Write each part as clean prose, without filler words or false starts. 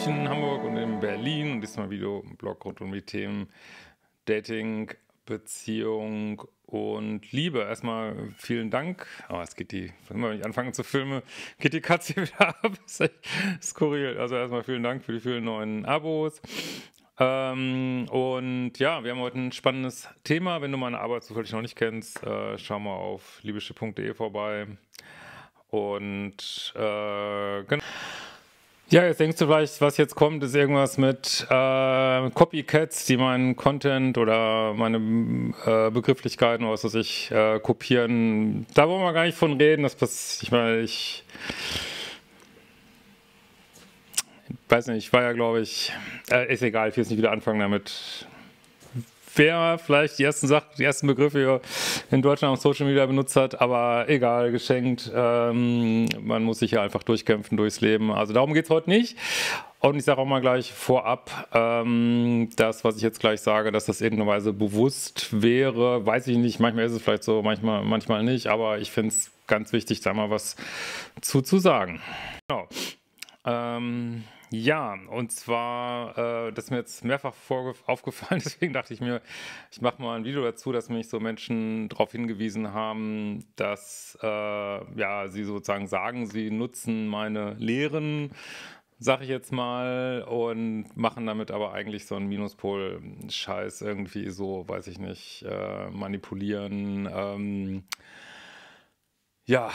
München, Hamburg und in Berlin und diesmal Videoblog rund um die Themen Dating, Beziehung und Liebe. Erstmal vielen Dank. Oh, jetzt geht immer wenn ich anfange zu filmen, geht die Katze hier wieder ab. Ist echt skurril. Also erstmal vielen Dank für die vielen neuen Abos. Und ja, wir haben heute ein spannendes Thema. Wenn du meine Arbeit zufällig noch nicht kennst, schau mal auf liebeschiff.de vorbei. Und genau. Ja, jetzt denkst du vielleicht, was jetzt kommt, ist irgendwas mit Copycats, die meinen Content oder meine Begrifflichkeiten oder was weiß ich kopieren. Da wollen wir gar nicht von reden. Ich meine, ich weiß nicht, ich war ja, glaube ich, ist egal, ich will jetzt nicht wieder anfangen damit. Wer vielleicht die ersten Begriffe hier in Deutschland auf Social Media benutzt hat, aber egal, geschenkt. Man muss sich ja einfach durchkämpfen durchs Leben. Also darum geht es heute nicht. Und ich sage auch mal gleich vorab, das, was ich jetzt gleich sage, dass das irgendeine Weise bewusst wäre, weiß ich nicht. Manchmal ist es vielleicht so, manchmal nicht. Aber ich finde es ganz wichtig, da mal was zu sagen. Genau. Ja, und zwar, das ist mir jetzt mehrfach aufgefallen, deswegen dachte ich mir, ich mache mal ein Video dazu, dass mich so Menschen darauf hingewiesen haben, dass ja, sie sozusagen sagen, sie nutzen meine Lehren, sag ich jetzt mal, und machen damit aber eigentlich so einen Minuspol-Scheiß irgendwie so, weiß ich nicht, manipulieren, ja,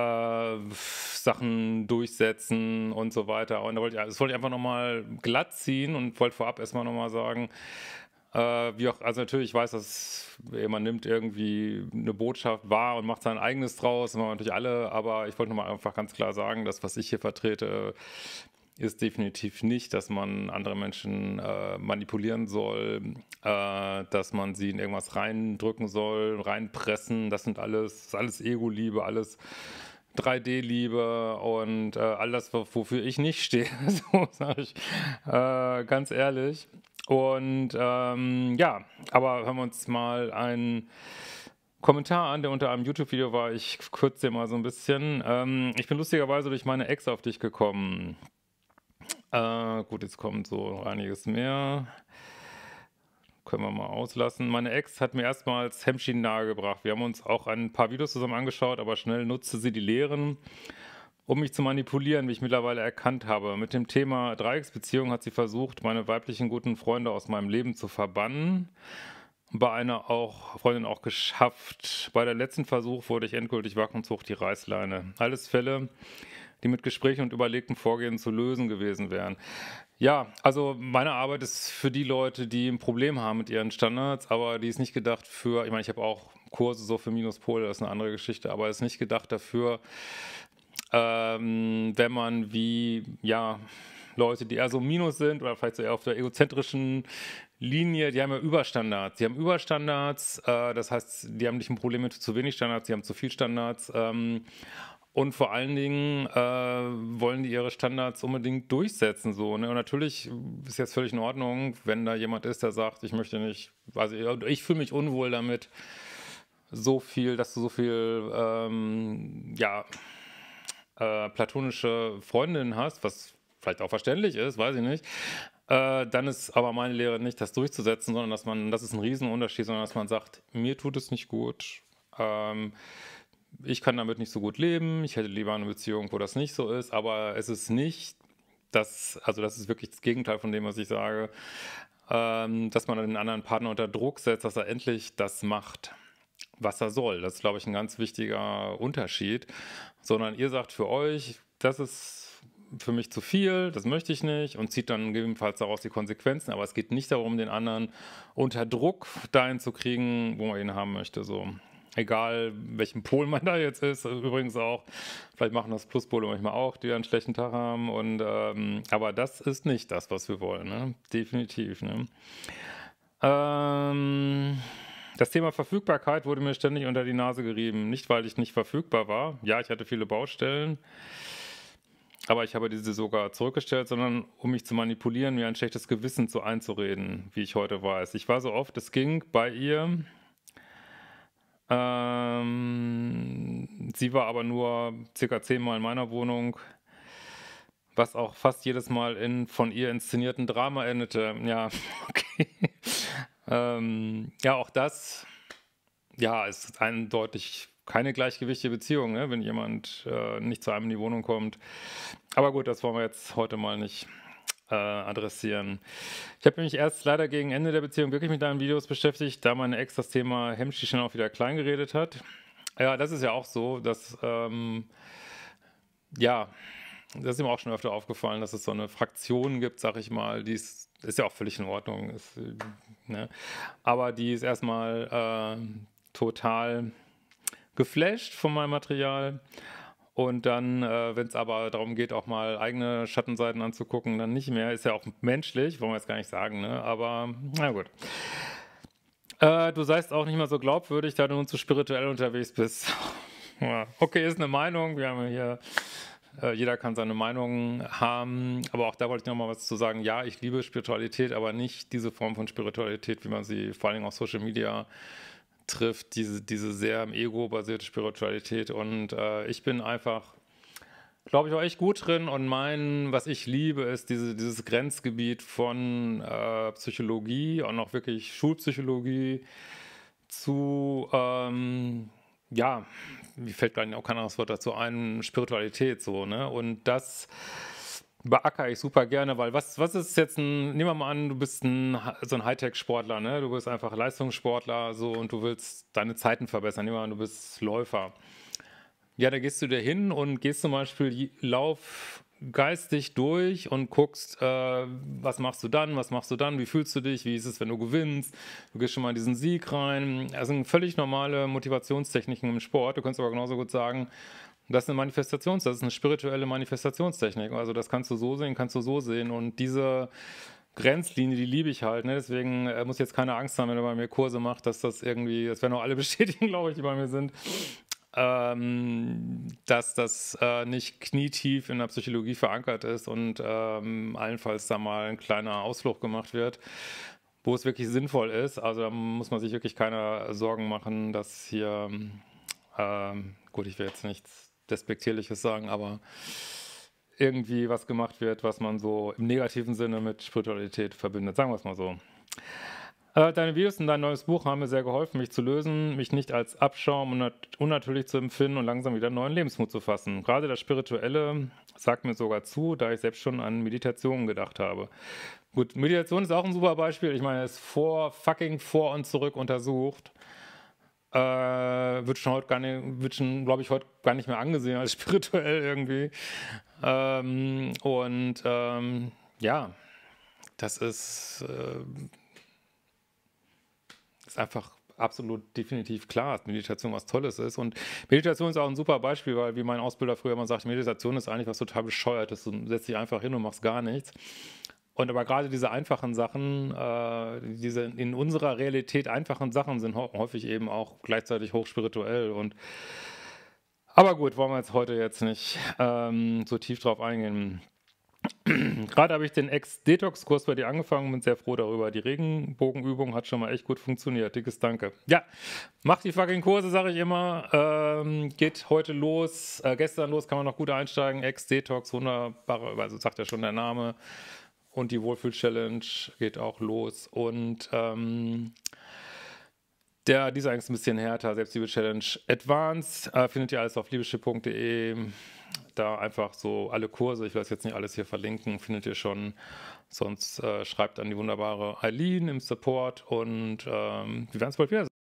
Sachen durchsetzen und so weiter. Und das wollte ich einfach nochmal glatt ziehen und wollte vorab erstmal nochmal sagen, also natürlich, ich weiß, dass man nimmt irgendwie eine Botschaft wahr und macht sein eigenes draus, das machen wir natürlich alle, aber ich wollte nochmal einfach ganz klar sagen, das, was ich hier vertrete, ist definitiv nicht, dass man andere Menschen manipulieren soll, dass man sie in irgendwas reindrücken soll, reinpressen. Das ist alles Ego-Liebe, alles 3D-Liebe und alles, wofür ich nicht stehe, so sage ich ganz ehrlich. Und ja, aber hören wir uns mal einen Kommentar an, der unter einem YouTube-Video war. Ich kürze dir mal so ein bisschen. Ich bin lustigerweise durch meine Ex auf dich gekommen. Gut, jetzt kommt so einiges mehr. Können wir mal auslassen. Meine Ex hat mir erstmals Hemmschienen nahegebracht. Wir haben uns auch ein paar Videos zusammen angeschaut, aber schnell nutzte sie die Lehren, um mich zu manipulieren, wie ich mittlerweile erkannt habe. Mit dem Thema Dreiecksbeziehung hat sie versucht, meine weiblichen guten Freunde aus meinem Leben zu verbannen. Bei einer Freundin auch geschafft. Bei der letzten Versuch wurde ich endgültig wach und zog die Reißleine. Alles Fälle, die mit Gesprächen und überlegtem Vorgehen zu lösen gewesen wären. Ja, also meine Arbeit ist für die Leute, die ein Problem haben mit ihren Standards, aber die ist nicht gedacht für, ich meine, ich habe auch Kurse so für Minuspole, das ist eine andere Geschichte, aber es ist nicht gedacht dafür, wenn man wie, ja, Leute, die eher so Minus sind oder vielleicht so eher auf der egozentrischen Linie, die haben ja Überstandards. Die haben Überstandards, das heißt, die haben nicht ein Problem mit zu wenig Standards, die haben zu viel Standards. Und vor allen Dingen wollen die ihre Standards unbedingt durchsetzen. So, ne? Und natürlich ist jetzt völlig in Ordnung, wenn da jemand ist, der sagt, ich möchte nicht, also ich fühle mich unwohl damit, dass du so viel, ja, platonische Freundinnen hast, was vielleicht auch verständlich ist, weiß ich nicht. Dann ist aber meine Lehre nicht, das durchzusetzen, sondern das ist ein Riesenunterschied, sondern dass man sagt, mir tut es nicht gut, ich kann damit nicht so gut leben, ich hätte lieber eine Beziehung, wo das nicht so ist, aber es ist nicht also das ist wirklich das Gegenteil von dem, was ich sage, dass man den anderen Partner unter Druck setzt, dass er endlich das macht, was er soll. Das ist, glaube ich, ein ganz wichtiger Unterschied. Sondern ihr sagt für euch, das ist für mich zu viel, das möchte ich nicht und zieht dann gegebenenfalls daraus die Konsequenzen. Aber es geht nicht darum, den anderen unter Druck dahin zu kriegen, wo man ihn haben möchte. So. Egal, welchen Pol man da jetzt ist. Übrigens auch, vielleicht machen das Pluspole manchmal auch, die einen schlechten Tag haben. Aber das ist nicht das, was wir wollen. Ne? Definitiv. Ne? Das Thema Verfügbarkeit wurde mir ständig unter die Nase gerieben. Nicht, weil ich nicht verfügbar war. Ja, ich hatte viele Baustellen. Aber ich habe diese sogar zurückgestellt, sondern um mich zu manipulieren, mir ein schlechtes Gewissen zu einzureden, wie ich heute weiß. Ich war so oft, es ging bei ihr. Sie war aber nur circa 10-mal in meiner Wohnung, was auch fast jedes Mal in von ihr inszenierten Drama endete. Ja, okay. Ja, auch das, ja, ist eindeutig keine gleichgewichtige Beziehung, ne, wenn jemand, nicht zu einem in die Wohnung kommt. Aber gut, das wollen wir jetzt heute mal nicht, adressieren. Ich habe mich erst leider gegen Ende der Beziehung wirklich mit deinen Videos beschäftigt, da meine Ex das Thema Hemmschichten auch wieder kleingeredet hat. Ja, das ist ja auch so, dass, ja, das ist mir auch schon öfter aufgefallen, dass es so eine Fraktion gibt, sag ich mal, die ist ja auch völlig in Ordnung, ist, ne? Aber die ist erstmal total geflasht von meinem Material und dann, wenn es aber darum geht, auch mal eigene Schattenseiten anzugucken, dann nicht mehr. Ist ja auch menschlich, wollen wir jetzt gar nicht sagen, ne? Aber na gut. Du seist auch nicht mehr so glaubwürdig, da du nun zu spirituell unterwegs bist. Ja, okay, ist eine Meinung. Wir haben ja hier jeder kann seine Meinung haben, aber auch da wollte ich noch mal was zu sagen. Ja, ich liebe Spiritualität, aber nicht diese Form von Spiritualität, wie man sie vor allen Dingen auf Social Media trifft, diese sehr im Ego basierte Spiritualität. Und ich bin einfach, glaube ich, auch echt gut drin. Und was ich liebe, ist dieses Grenzgebiet von Psychologie und auch wirklich Schulpsychologie zu, ja, mir fällt gar nicht auch kein anderes Wort dazu ein, Spiritualität so, ne? Und das beackere ich super gerne, weil was ist jetzt nehmen wir mal an, du bist so ein Hightech-Sportler, ne? Du bist einfach Leistungssportler so und du willst deine Zeiten verbessern. Nehmen wir an, du bist Läufer. Ja, da gehst du dir hin und gehst zum Beispiel Lauf geistig durch und guckst, was machst du dann, wie fühlst du dich, wie ist es, wenn du gewinnst, du gehst schon mal in diesen Sieg rein. Das sind völlig normale Motivationstechniken im Sport. Du kannst aber genauso gut sagen, das ist eine spirituelle Manifestationstechnik. Also das kannst du so sehen, kannst du so sehen und diese Grenzlinie, die liebe ich halt, ne? Deswegen muss jetzt keine Angst haben, wenn er bei mir Kurse macht, dass das irgendwie, das werden auch alle bestätigen, glaube ich, die bei mir sind, dass das nicht knietief in der Psychologie verankert ist und allenfalls da mal ein kleiner Ausflug gemacht wird, wo es wirklich sinnvoll ist. Also da muss man sich wirklich keine Sorgen machen, dass hier, gut, ich will jetzt nichts Despektierliches sagen, aber irgendwie was gemacht wird, was man so im negativen Sinne mit Spiritualität verbindet. Sagen wir es mal so. Deine Videos und dein neues Buch haben mir sehr geholfen, mich zu lösen, mich nicht als Abschaum und unnatürlich zu empfinden und langsam wieder einen neuen Lebensmut zu fassen. Gerade das Spirituelle sagt mir sogar zu, da ich selbst schon an Meditationen gedacht habe. Gut, Meditation ist auch ein super Beispiel. Ich meine, es ist vor und zurück untersucht. Wird schon, glaube ich, heute gar nicht mehr angesehen als spirituell irgendwie. Ja, das ist einfach absolut definitiv klar, dass Meditation was Tolles ist. Und Meditation ist auch ein super Beispiel, weil, wie mein Ausbilder früher immer sagt, Meditation ist eigentlich was total Bescheuertes. Du setzt dich einfach hin und machst gar nichts. Und aber gerade diese einfachen Sachen, diese in unserer Realität einfachen Sachen sind häufig eben auch gleichzeitig hochspirituell. Aber gut, wollen wir jetzt nicht so tief drauf eingehen. Gerade habe ich den Ex-Detox-Kurs bei dir angefangen, bin sehr froh darüber. Die Regenbogenübung hat schon mal echt gut funktioniert. Dickes Danke. Ja, macht die fucking Kurse, sage ich immer. Geht heute los, gestern los, kann man noch gut einsteigen. Ex-Detox, wunderbare, also sagt ja schon der Name. Und die Wohlfühl-Challenge geht auch los. Und dieser ist ein bisschen härter, Selbstliebe-Challenge Advanced. Findet ihr alles auf liebeschip.de. Da einfach so alle Kurse, ich will das jetzt nicht alles hier verlinken, findet ihr schon. Sonst schreibt an die wunderbare Eileen im Support und wir werden es bald wieder sehen.